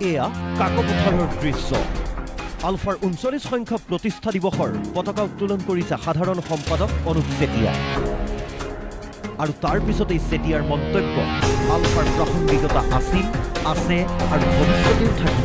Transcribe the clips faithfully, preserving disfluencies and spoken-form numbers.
এয়া কাকপথাৰৰ দৃশ্য। আলফাৰ ঊনচল্লিছ সংখ্যক প্ৰতিষ্ঠা দিৱসৰ পতাকা উত্তোলন কৰিছে সাধাৰণ সম্পাদক অনুপ চেতিয়া। আৰু তাৰ পিছতেই চেতিয়াৰ মন্তব্য, আলফাৰ প্ৰাসংগিকতা আছিল, আছে আৰু ভৱিষ্যতেও থাকিব।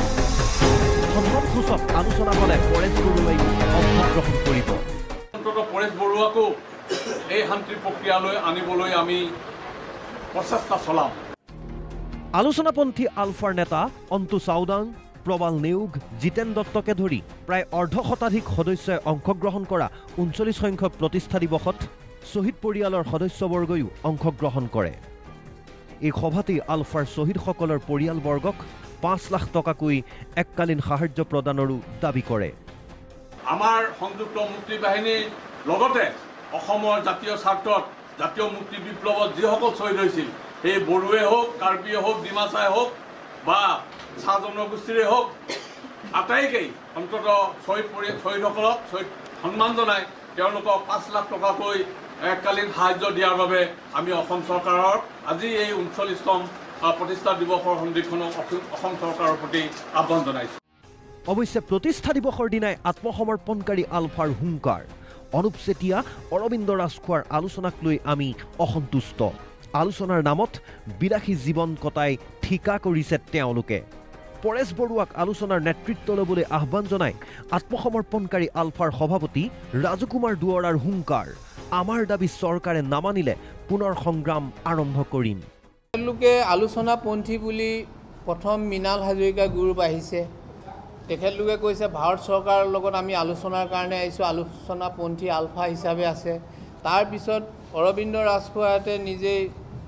সন্মানসূচক আলোচনা হলে পৰেশ বৰুৱাই অংশগ্ৰহণ কৰিব। পৰেশ বৰুৱাকো এই শান্তি প্ৰক্ৰিয়ালৈ আনিবলৈ আমি প্ৰচেষ্টা চলাম। আলোচনাপন্থী আলফাৰ নেতা অন্তু চাওদাং, প্ৰবাল নেওগ, জিতেন দত্তকে ধৰি প্ৰায় অৰ্ধ শতাধিক সদস্যই অংশগ্ৰহণ কৰা ঊনচল্লিছ সংখ্যক প্ৰতিষ্ঠা দিৱসত শ্বহীদ পৰিয়ালৰ সদস্যবৰ্গয়ো অংশগ্ৰহণ কৰে। এই সভাতেই আলফাৰ শ্বহীদসকলৰ পৰিয়ালবৰ্গক পাঁচ লাখ টকাকৈ এককালীন সাহায্য প্ৰদানৰো দাবী কৰে। আমাৰ সংযুক্ত মুক্তি বাহিনীৰ লগতে অসমৰ জাতীয় স্বাৰ্থত জাতীয় মুক্তি বিপ্লৱত যিসকল শ্বহীদ হৈছিল, সেই বড়োৱে হওক, কাৰ্বিয়ে হওক, ডিমাচাই হওক বা চাহ জনগোষ্ঠীৰে হওক, আটাইকেই অন্ততঃ শ্বহীদ পৰি শ্বহীদসকলক শ্বহীদ সন্মান জনাই তেওঁলোকক পাঁচ লাখ টকাকৈ এককালীন সাহায্য দিয়াৰ বাবে আমি অসম চৰকাৰৰ আজি এই ঊনচল্লিছতম প্ৰতিষ্ঠা দিৱসৰ সন্ধিক্ষণক অসম চৰকাৰৰ প্ৰতি আহ্বান জনাইছোঁ। অৱশ্যে প্ৰতিষ্ঠা দিৱসৰ দিনাই আত্মসমৰ্পণকাৰী আলফাৰ হুংকাৰ। অনুপ চেতিয়া, অৰবিন্দ ৰাজখোৱাৰ আলোচনাক লৈ আমি অসন্তুষ্ট। আলোচনাৰ নামত বিলাসী জীৱন কটাই ঠিকা কৰিছে তেওঁলোকে। পৰেশ বৰুৱাক আলোচনাৰ নেতৃত্ব ল'বলৈ আহ্বান জনাই আত্মসমৰ্পণকাৰী আলফাৰ সভাপতি ৰাজকুমাৰ দুৱৰাৰ হুংকাৰ, আমাৰ দাবী চৰকাৰে নামানিলে পুনৰ সংগ্ৰাম আৰম্ভ কৰিম। তেওঁলোকে আলোচনাপন্থী বুলি প্ৰথম মৃণাল হাজৰিকা গ্ৰুপ আহিছে, তেখেতলোকে কৈছে ভাৰত চৰকাৰৰ লগত আমি আলোচনাৰ কাৰণে আহিছোঁ, আলোচনাপন্থী আলফা হিচাপে আছে। তাৰপিছত অৰবিন্দ ৰাজখোৱাতে নিজেই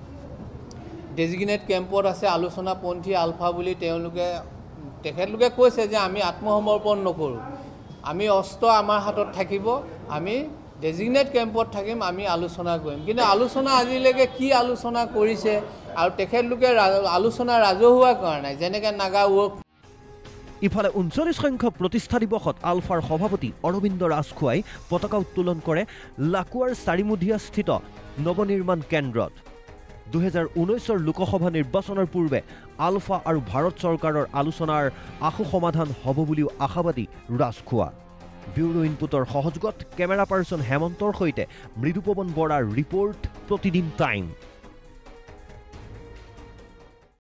ডেজিগনেট কেম্পত আছে আলোচনাপন্থী আলফা বুলি তেওঁলোকে তেখেতলোকে কৈছে যে আমি আত্মসমৰ্পণ নকৰোঁ, আমি অস্ত্ৰ আমাৰ হাতত থাকিব, আমি ডেজিগনেট কেম্পত থাকিম, আমি আলোচনা কৰিম। কিন্তু আলোচনা আজিলৈকে কি আলোচনা কৰিছে আৰু তেখেতলোকে আলোচনা ৰাজহুৱা কৰা নাই, যেনেকৈ নাগা ৱৰ্ক। ইফালে ঊনচল্লিছ সংখ্যক প্ৰতিষ্ঠা দিৱসত আলফাৰ সভাপতি অৰবিন্দ ৰাজখোৱাই পতাকা উত্তোলন কৰে লাকুৱাৰ চাৰিমুধীয়া স্থিত নৱনিৰ্মাণ কেন্দ্ৰত। দুহেজাৰ ঊনৈছৰ লোকসভা নিৰ্বাচনৰ পূৰ্বে আলফা আৰু ভাৰত চৰকাৰৰ আলোচনাৰ আশু সমাধান হ'ব বুলিও আশাবাদী ৰাজখোৱা। ব্যুৰো ইনপুটৰ সহযোগত কেমেৰা পাৰ্চন হেমন্তৰ সৈতে মৃদুপৱন বৰাৰ ৰিপৰ্ট, প্ৰতিদিন টাইম।